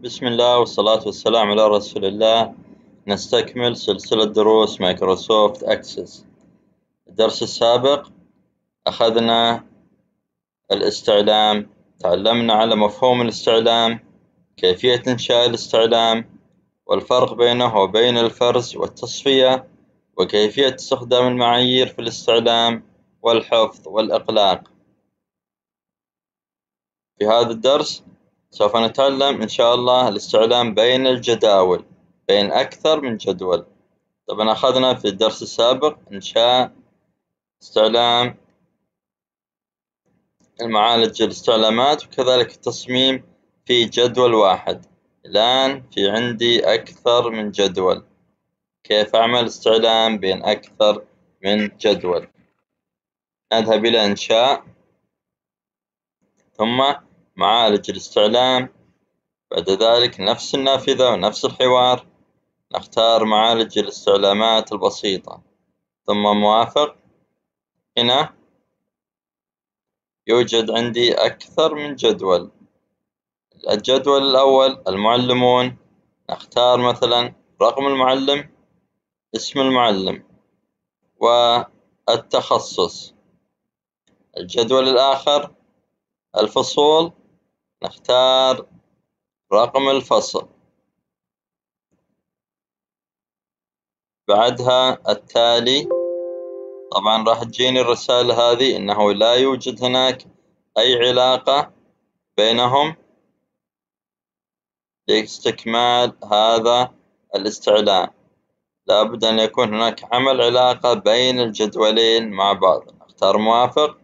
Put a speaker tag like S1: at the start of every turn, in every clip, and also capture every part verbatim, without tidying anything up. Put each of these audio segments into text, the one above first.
S1: بسم الله والصلاة والسلام على رسول الله. نستكمل سلسلة دروس مايكروسوفت أكسس. الدرس السابق أخذنا الاستعلام، تعلمنا على مفهوم الاستعلام، كيفية إنشاء الاستعلام، والفرق بينه وبين الفرز والتصفية، وكيفية استخدام المعايير في الاستعلام والحفظ والإقلاق. في هذا الدرس سوف نتعلم إن شاء الله الاستعلام بين الجداول، بين أكثر من جدول. طبعا أخذنا في الدرس السابق إنشاء استعلام المعالج الاستعلامات، وكذلك التصميم في جدول واحد. الآن في عندي أكثر من جدول، كيف أعمل استعلام بين أكثر من جدول؟ نذهب إلى إنشاء، ثم معالج الاستعلام، بعد ذلك نفس النافذة ونفس الحوار، نختار معالج الاستعلامات البسيطة ثم موافق. هنا يوجد عندي أكثر من جدول. الجدول الأول المعلمون، نختار مثلا رقم المعلم، اسم المعلم، والتخصص. الجدول الآخر الفصول، نختار رقم الفصل، بعدها التالي. طبعا راح تجيني الرسالة هذه إنه لا يوجد هناك أي علاقة بينهم لاستكمال هذا الاستعلام. لابد أن يكون هناك عمل علاقة بين الجدولين مع بعض. أختار موافق،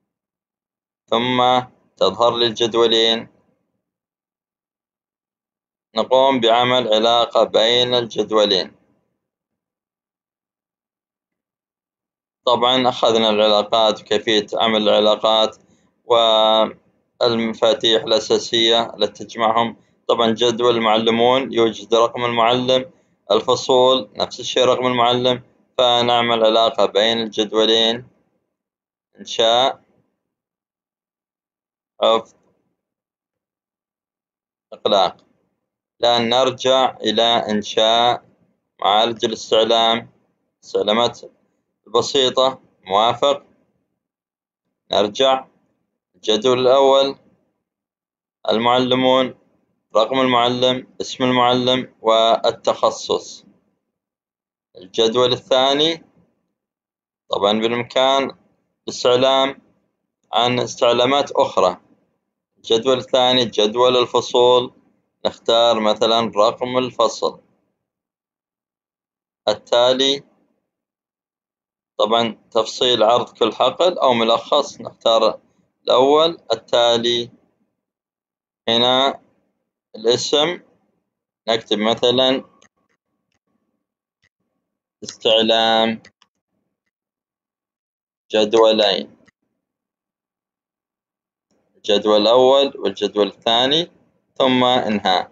S1: ثم تظهر لي الجدولين. نقوم بعمل علاقة بين الجدولين. طبعا أخذنا العلاقات وكيفية عمل العلاقات والمفاتيح الأساسية التي تجمعهم. طبعا جدول المعلمون يوجد رقم المعلم، الفصول نفس الشيء رقم المعلم، فنعمل علاقة بين الجدولين. إنشاء، حفظ، إقلاق. الآن نرجع إلى إنشاء معالج الاستعلام، استعلامات البسيطة، موافق. نرجع الجدول الأول المعلمون، رقم المعلم، اسم المعلم، والتخصص. الجدول الثاني طبعا بالإمكان الاستعلام عن استعلامات أخرى. الجدول الثاني جدول الفصول، نختار مثلا رقم الفصل. التالي طبعا تفصيل عرض كل حقل أو ملخص، نختار الأول. التالي هنا الاسم، نكتب مثلا استعلام جدولين، الجدول الأول والجدول الثاني، ثم انهاء.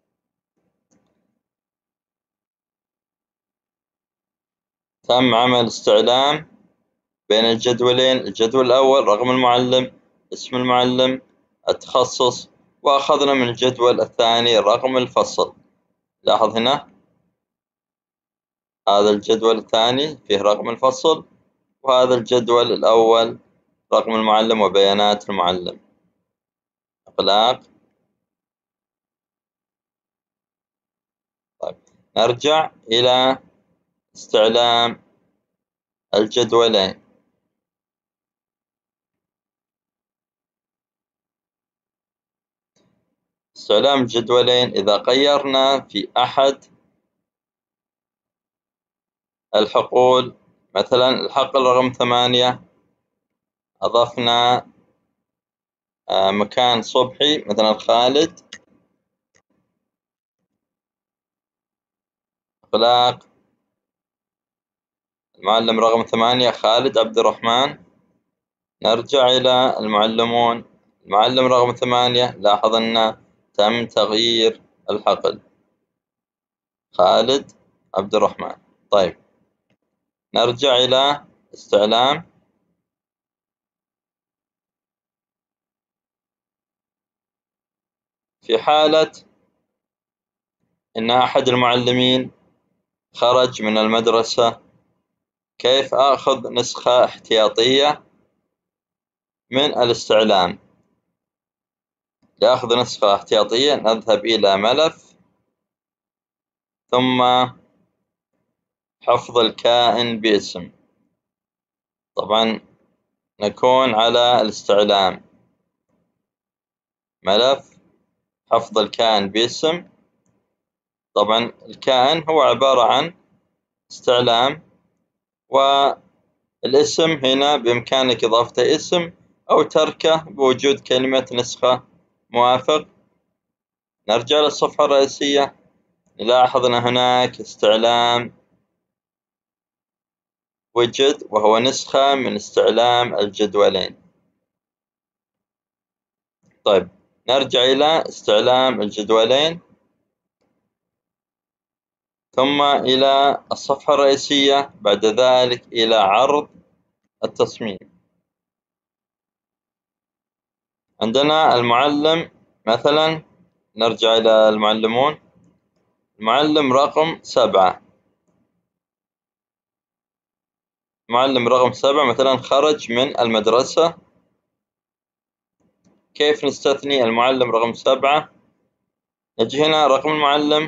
S1: تم عمل استعلام بين الجدولين. الجدول الأول رقم المعلم، اسم المعلم، التخصص، وأخذنا من الجدول الثاني رقم الفصل. لاحظ هنا هذا الجدول الثاني فيه رقم الفصل، وهذا الجدول الأول رقم المعلم وبيانات المعلم. إقلاق. طيب نرجع إلى استعلام الجدولين. استعلام الجدولين إذا غيرنا في أحد الحقول، مثلا الحقل رقم ثمانية أضفنا مكان صبحي مثلا خالد، إقلاق. المعلم رقم ثمانية خالد عبد الرحمن. نرجع إلى المعلمون، المعلم رقم ثمانية، لاحظ أن تم تغيير الحقل خالد عبد الرحمن. طيب نرجع إلى استعلام. في حالة إن أحد المعلمين خرج من المدرسة. كيف آخذ نسخة احتياطية من الاستعلام؟ لأخذ نسخة احتياطية نذهب إلى ملف، ثم حفظ الكائن باسم. طبعا نكون على الاستعلام، ملف حفظ الكائن باسم. طبعا الكائن هو عبارة عن استعلام، والاسم هنا بإمكانك إضافة اسم أو تركه بوجود كلمة نسخة موافق. نرجع للصفحة الرئيسية، نلاحظ أن هناك استعلام وجد، وهو نسخة من استعلام الجدولين. طيب نرجع إلى استعلام الجدولين، ثم إلى الصفحة الرئيسية، بعد ذلك إلى عرض التصميم. عندنا المعلم مثلا، نرجع إلى المعلمون. المعلم رقم سبعة، معلم رقم سبعة مثلا خرج من المدرسة. كيف نستثني المعلم رقم سبعة؟ نجي هنا رقم المعلم،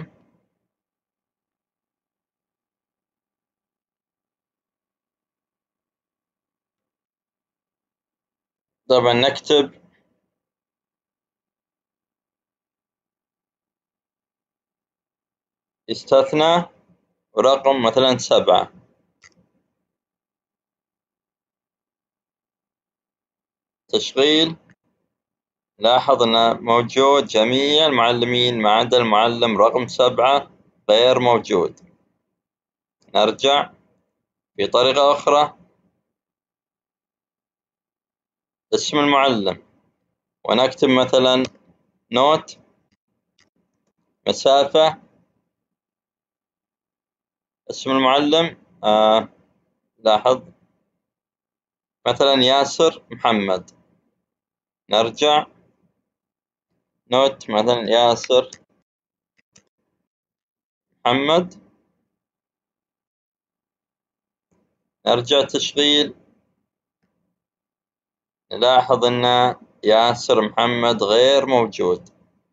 S1: طبعا نكتب يستثنى ورقم مثلا سبعة. تشغيل، لاحظ أن موجود جميع المعلمين ما عدا المعلم رقم سبعة غير موجود. نرجع بطريقة أخرى، اسم المعلم، ونكتب مثلا نوت مسافة اسم المعلم. آه لاحظ مثلا ياسر محمد. نرجع نوت مثلا ياسر محمد. نرجع تشغيل، نلاحظ أن ياسر محمد غير موجود،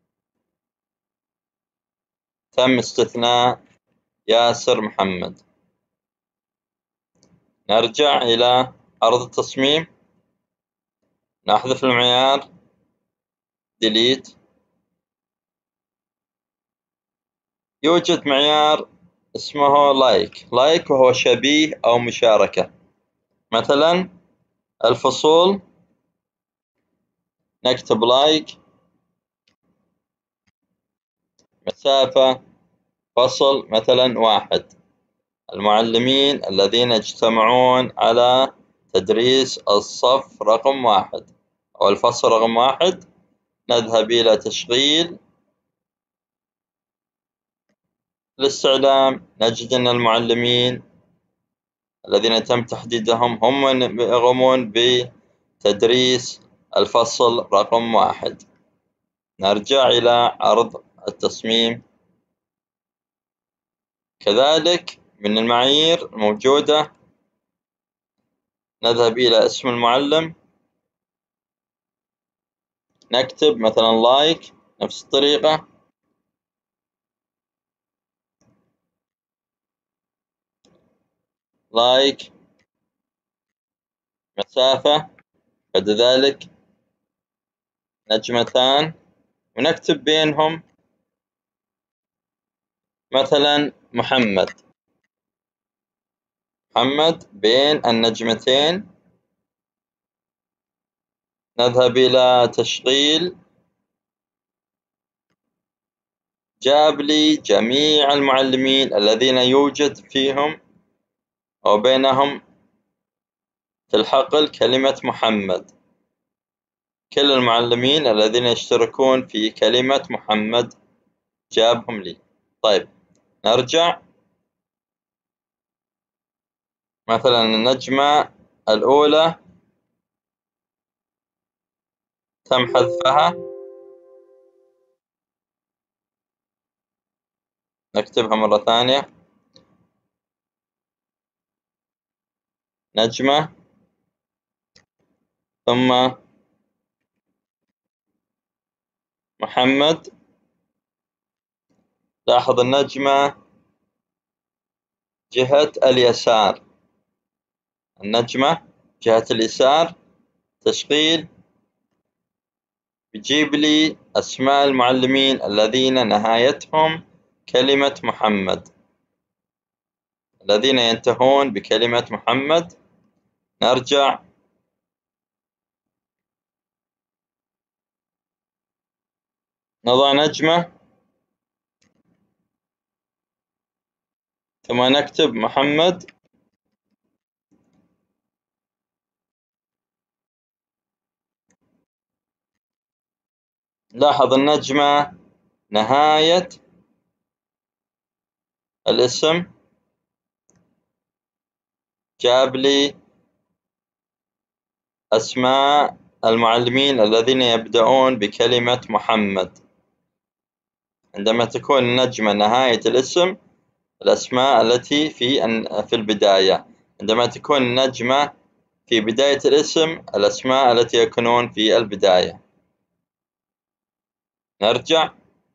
S1: تم استثناء ياسر محمد. نرجع إلى عرض التصميم، نحذف المعيار delete. يوجد معيار اسمه لايك لايك وهو شبيه أو مشاركة. مثلا الفصول نكتب لايك، مسافة فصل مثلا واحد، المعلمين الذين يجتمعون على تدريس الصف رقم واحد أو الفصل رقم واحد. نذهب إلى تشغيل الاستعلام، نجد أن المعلمين الذين تم تحديدهم هم من يقومون بتدريس الفصل رقم واحد. نرجع إلى عرض التصميم. كذلك من المعايير الموجودة، نذهب إلى اسم المعلم، نكتب مثلا لايك نفس الطريقة، لايك مسافة، بعد ذلك نجمتان، ونكتب بينهم مثلا محمد محمد بين النجمتين. نذهب إلى تشغيل، جاب لي جميع المعلمين الذين يوجد فيهم أو بينهم في الحقل كلمة محمد، كل المعلمين الذين يشتركون في كلمة محمد جابهم لي. طيب نرجع مثلا النجمة الأولى تم حذفها، نكتبها مرة ثانية. نجمة ثم محمد. لاحظ النجمة جهة اليسار، النجمة جهة اليسار. تشغيل بيجيب لي أسماء المعلمين الذين نهايتهم كلمة محمد، الذين ينتهون بكلمة محمد. نرجع نضع نجمة ثم نكتب محمد. لاحظ النجمة نهاية الاسم جاب لي أسماء المعلمين الذين يبدأون بكلمة محمد. عندما تكون النجمة نهاية الاسم الأسماء التي في في البداية، عندما تكون النجمة في بداية الاسم الأسماء التي يكونون في البداية. نرجع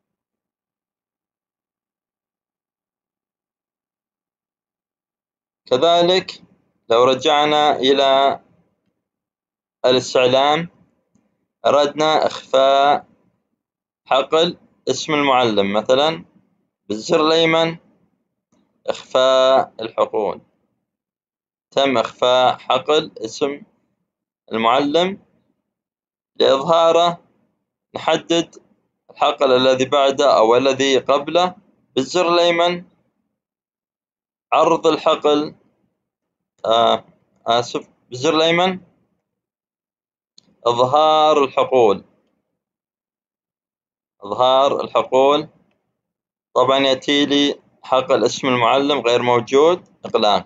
S1: كذلك لو رجعنا إلى الاستعلام، أردنا إخفاء حقل اسم المعلم، مثلا بالزر الأيمن إخفاء الحقول. تم إخفاء حقل اسم المعلم. لإظهاره نحدد الحقل الذي بعده أو الذي قبله بالزر الأيمن. عرض الحقل آه آسف بالزر الأيمن إظهار الحقول. إظهار الحقول طبعا يأتي لي حقل اسم المعلم غير موجود، إغلاق.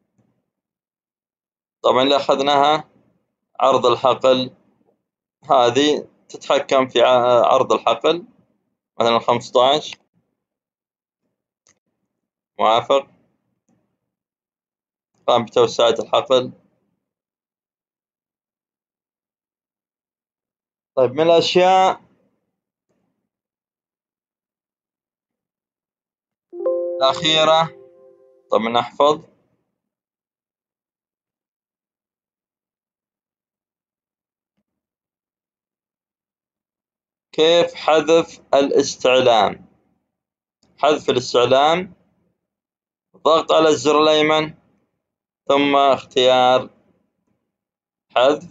S1: طبعا اللي أخذناها عرض الحقل، هذه تتحكم في عرض الحقل، مثلا خمسة عشر. موافق. قام بتوسعة الحقل. طيب من الأشياء الأخيرة، طبعا نحفظ كيف حذف الاستعلام. حذف الاستعلام ضغط على الزر الأيمن ثم اختيار حذف.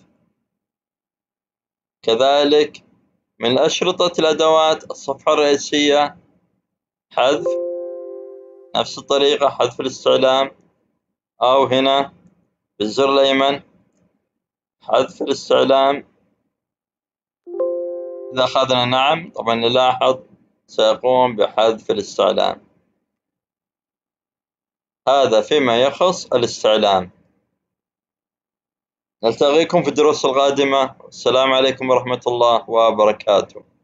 S1: كذلك من أشرطة الأدوات الصفحة الرئيسية حذف، نفس الطريقة حذف الاستعلام، أو هنا بالزر الأيمن حذف الاستعلام. إذا أخذنا نعم طبعا نلاحظ سيقوم بحذف الاستعلام. هذا فيما يخص الاستعلام. نلتقيكم في الدروس القادمة. السلام عليكم ورحمة الله وبركاته.